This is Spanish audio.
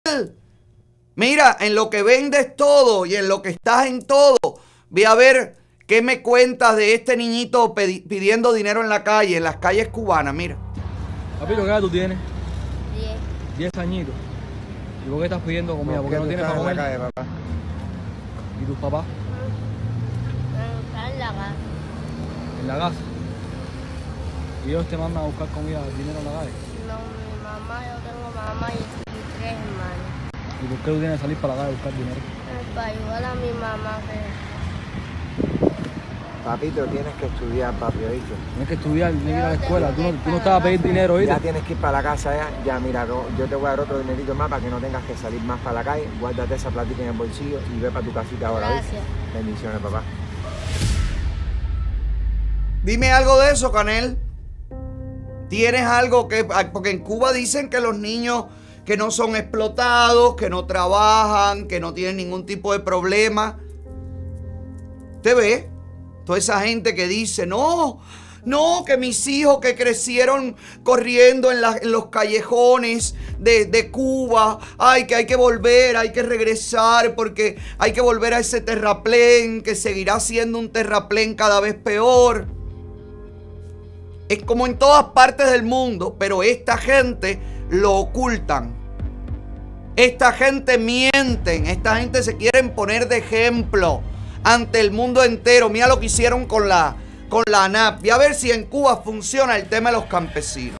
Mira, en lo que vendes todo y en lo que estás en todo, ve a ver qué me cuentas de este niñito pidiendo dinero en la calle, en las calles cubanas, mira. Papito, ¿qué edad tú tienes? 10. 10 añitos. ¿Y por qué estás pidiendo comida? ¿Por qué no tienes para comer? Calle, papá? ¿Y tus papás? Está en la casa. En la casa. ¿Y ellos te mandan a buscar comida, dinero en la calle? No, mi mamá, yo tengo mamá y 3 hermanos. ¿Y por qué tú tienes que salir para la calle a buscar dinero? Para ayudar a mi mamá Papito, tienes que estudiar, papi, ¿oíste? Tienes que estudiar, tienes que ir a la escuela. Tú no estás a pedir dinero, ¿oíste? Ya tienes que ir para la casa ya mira, yo te voy a dar otro dinerito más para que no tengas que salir más para la calle. Guárdate esa platita en el bolsillo y ve para tu casita ahora, ¿oíste? Gracias. Bendiciones, papá. Dime algo de eso, Canel. ¿Tienes algo que...? Porque en Cuba dicen que los niños que no son explotados, que no trabajan, que no tienen ningún tipo de problema. ¿Te ve? Toda esa gente que dice, no, que mis hijos que crecieron corriendo en los callejones de Cuba, ay, que hay que volver, hay que regresar porque hay que volver a ese terraplén que seguirá siendo un terraplén cada vez peor. Es como en todas partes del mundo, pero esta gente lo ocultan. Esta gente mienten, esta gente se quieren poner de ejemplo ante el mundo entero. Mira lo que hicieron con la ANAP. Y a ver si en Cuba funciona el tema de los campesinos.